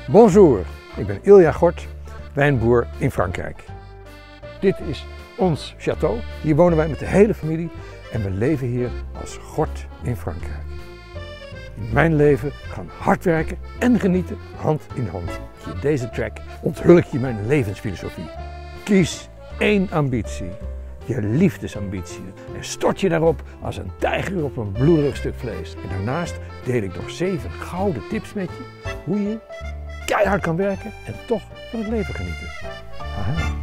Bonjour, ik ben Ilja Gort, wijnboer in Frankrijk. Dit is ons château. Hier wonen wij met de hele familie en we leven hier als Gort in Frankrijk. In mijn leven gaan hard werken en genieten hand in hand. In deze track onthul ik je mijn levensfilosofie. Kies één ambitie, je liefdesambitie, en stort je daarop als een tijger op een bloederig stuk vlees. En daarnaast deel ik nog 7 gouden tips met je hoe je keihard kan werken en toch van het leven genieten. Aha.